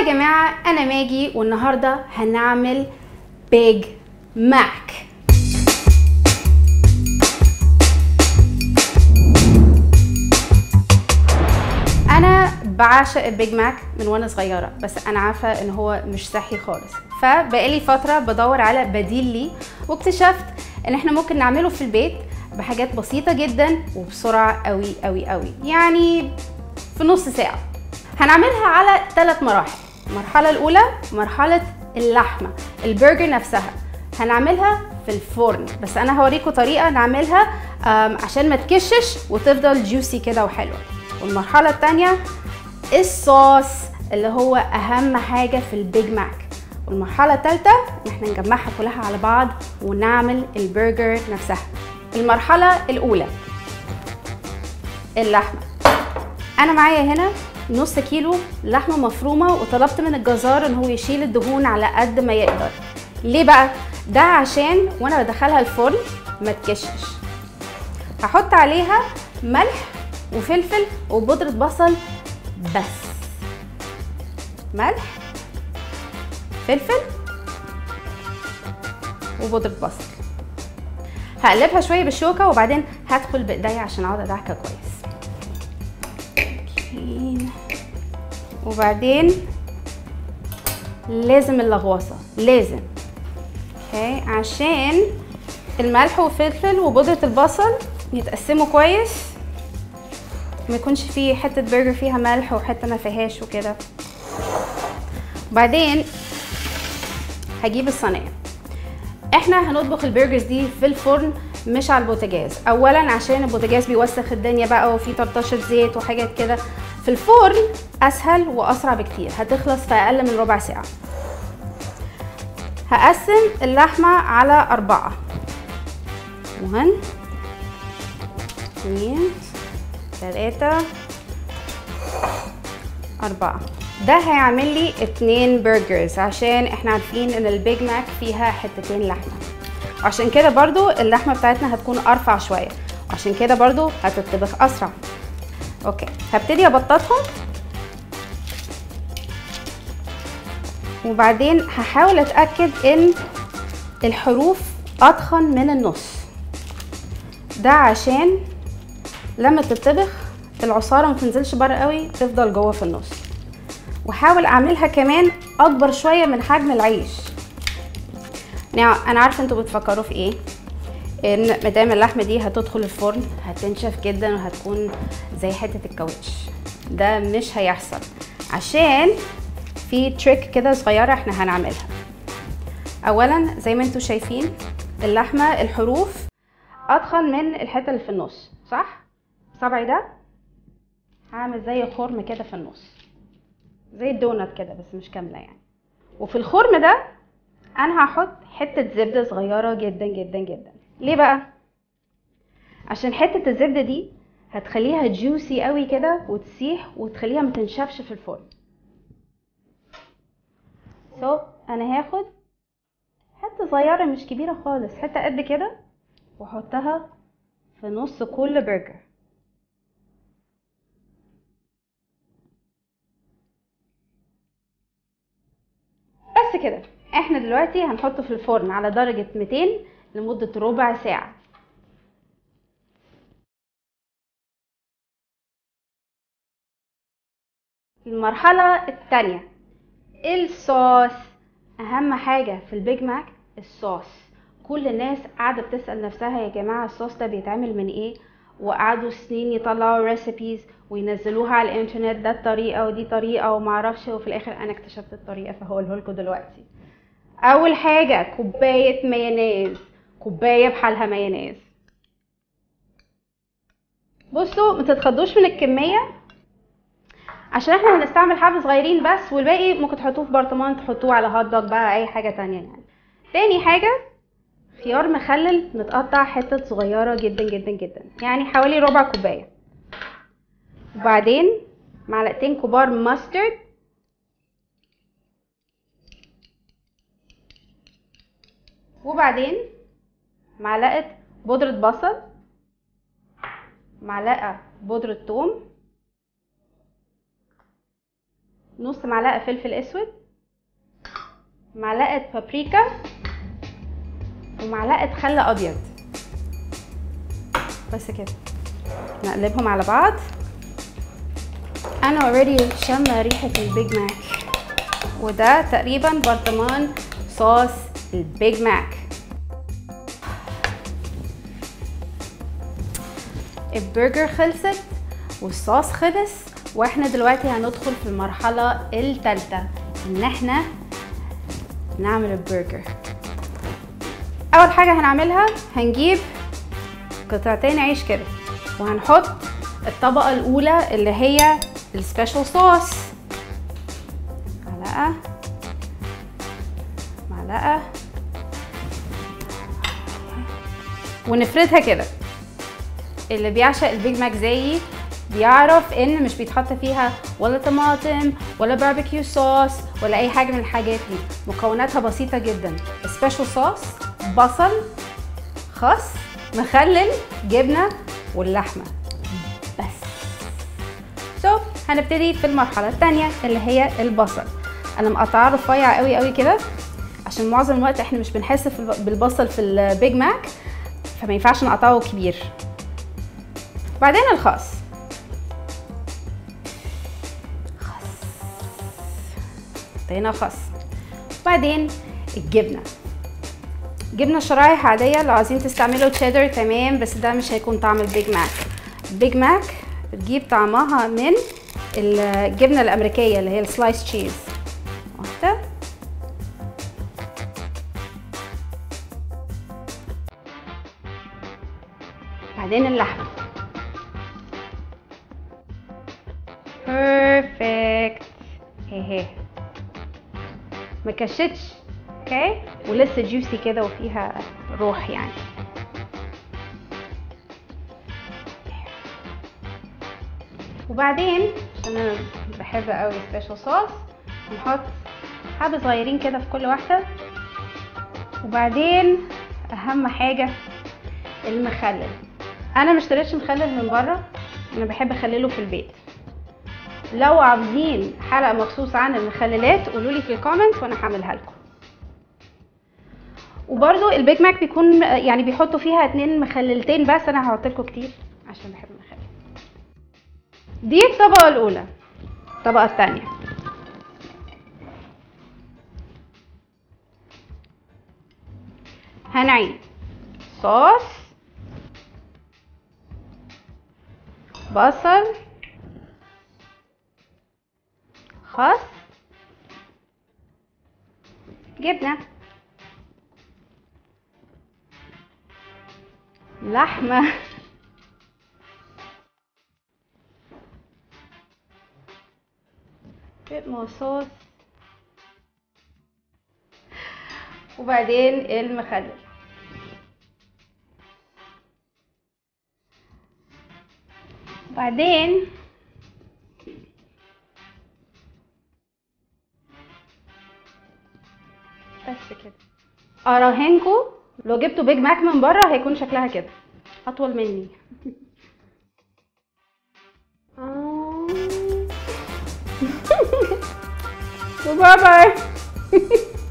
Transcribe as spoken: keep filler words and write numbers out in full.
هاي يا جماعة، أنا ماجي والنهاردة هنعمل بيج ماك. أنا بعشق البيج ماك من وأنا صغيرة، بس أنا عارفة إن هو مش صحي خالص، فبقالي فترة بدور على بديل ليه، واكتشفت إن إحنا ممكن نعمله في البيت بحاجات بسيطة جدا وبسرعة قوي قوي قوي، يعني في نص ساعة. هنعملها على ثلاث مراحل. المرحلة الأولى مرحلة اللحمة، البرجر نفسها هنعملها في الفرن، بس أنا هوريكم طريقة نعملها عشان ما تكشش وتفضل جوسي كده وحلوة. والمرحلة التانية الصوص اللي هو أهم حاجة في البيج ماك. والمرحلة التالتة إن احنا نجمعها كلها على بعض ونعمل البرجر نفسها. المرحلة الأولى اللحمة. أنا معايا هنا نص كيلو لحمة مفرومة، وطلبت من الجزار ان هو يشيل الدهون على قد ما يقدر. ليه بقى؟ ده عشان وانا بدخلها الفرن ما تكشش. هحط عليها ملح وفلفل وبودرة بصل بس. ملح، فلفل وبودرة بصل. هقلبها شوية بالشوكة وبعدين هدخل بايديا عشان اقعد ادعكها كويس. وبعدين لازم اللغوصة، لازم اوكي عشان الملح والفلفل وبودرة البصل يتقسموا كويس، ما يكونش فيه حتة برجر فيها ملح وحتة ما فيهاش وكده. وبعدين هجيب الصينية. احنا هنطبخ البرجرز دي في الفرن مش على البوتاجاز، اولا عشان البوتاجاز بيوسخ الدنيا بقى وفي طرطشة زيت وحاجات كده. في الفرن اسهل واسرع بكتير، هتخلص في اقل من ربع ساعة. هقسم اللحمة على اربعة، واحد اتنين تلاتة اربعة. ده هيعمل لي اتنين برجرز، عشان احنا عارفين ان البيج ماك فيها حتتين لحمة، عشان كده برضو اللحمة بتاعتنا هتكون ارفع شوية، عشان كده برضو هتطبخ اسرع. اوكي هبتدي ابططهم، وبعدين هحاول اتاكد ان الحروف اتخن من النص، ده عشان لما تطبخ العصاره ما تنزلش بره قوي، تفضل جوه في النص. وحاول اعملها كمان اكبر شويه من حجم العيش. يعني انا عارفه انتوا بتفكروا في ايه، ان مادام اللحمه دي هتدخل الفرن هتنشف جدا وهتكون زي حته الكاوتش. ده مش هيحصل، عشان في تريك كده صغيره احنا هنعملها. اولا زي ما انتوا شايفين اللحمه الحروف اتخن من الحته اللي في النص، صح؟ صبعي ده هعمل زي خرم كده في النص، زي الدونات كده بس مش كامله يعني. وفي الخرم ده انا هحط حته زبده صغيره جدا جدا جدا. ليه بقى؟ عشان حته الزبده دي هتخليها جوسي قوي كده وتسيح وتخليها ما تنشفش في الفرن. سو so, انا هاخد حته صغيره مش كبيره خالص، حته قد كده، واحطها في نص كل برجر. بس كده. احنا دلوقتي هنحطه في الفرن على درجه ميتين لمده ربع ساعه. المرحله الثانيه الصوص. اهم حاجه في البيج ماك الصوص. كل الناس قاعده بتسال نفسها يا جماعه الصوص ده بيتعمل من ايه، وقعدوا سنين يطلعوا ريسيبيز وينزلوها على الانترنت، ده الطريقه ودي طريقه ومعرفش، وفي الاخر انا اكتشفت الطريقه فهقولها لكم دلوقتي. اول حاجه كوبايه مايونيز، كوبايه بحالها مايونيز. بصوا ما تتخضوش من الكميه، عشان احنا هنستعمل حبة صغيرين بس، والباقي ممكن تحطوه في برطمان تحطوه على هوت دوج بقى اي حاجة تانية يعني. تاني حاجة خيار مخلل متقطع حتت صغيرة جدا جدا جدا، يعني حوالي ربع كوباية. وبعدين معلقتين كبار ماسترد، وبعدين معلقة بودرة بصل، معلقة بودرة ثوم، نص معلقه فلفل اسود، معلقه بابريكا، ومعلقه خل ابيض. بس كده نقلبهم على بعض. انا اوريدي شامه ريحه البيج ماك، وده تقريبا برطمان صوص البيج ماك. البرجر خلصت والصوص خلص، واحنا دلوقتي هندخل في المرحله الثالثه ان احنا نعمل البرجر. اول حاجه هنعملها هنجيب قطعتين عيش كده، وهنحط الطبقه الاولى اللي هي السبيشال صوص. معلقه معلقه ونفردها كده. اللي بيعشق البيج ماك زيي بيعرف ان مش بيتحط فيها ولا طماطم ولا باربيكيو صوص ولا اي حاجه من الحاجات دي. مكوناتها بسيطه جدا. سبيشال صوص، بصل، خس، مخلل، جبنه، واللحمه بس. سو so, هنبتدي في المرحله الثانيه اللي هي البصل. انا مقطعاه رفيع قوي قوي كده عشان معظم الوقت احنا مش بنحس بالبصل في البيج ماك، فما ينفعش نقطعه كبير. بعدين الخس، خس حطينا خس. بعدين الجبنه، جبنه شرايح عاديه. لو عايزين تستعملوا تشيدر تمام، بس ده مش هيكون طعم البيج ماك. البيج ماك بتجيب طعمها من الجبنه الامريكيه اللي هي السلايس تشيز. واحده، بعدين اللحمه. بيرفكت. هي هي ما كشتش، اوكي، ولسه جوسي كده وفيها روح يعني. وبعدين عشان انا بحب قوي سبيشال صوص هنحط حبه صغيرين كده في كل واحده. وبعدين اهم حاجه المخلل. انا ما اشتريتش مخلل من بره، انا بحب اخلله في البيت. لو عاوزين حلقه مخصوص عن المخللات قولوا لي في الكومنت وانا هعملها لكم. وبرده البيج ماك بيكون يعني بيحطوا فيها اتنين مخللتين، بس انا هحط لكم كتير عشان بحب المخلل. دي الطبقه الاولى. الطبقه الثانيه هنعين صوص، بصل، خس، جبنه، لحمه، bit more sauce، وبعدين المخلل. بعدين بس كده. اراهنكم لو جبتوا بيج ماك من بره هيكون شكلها كده اطول مني. باي باي.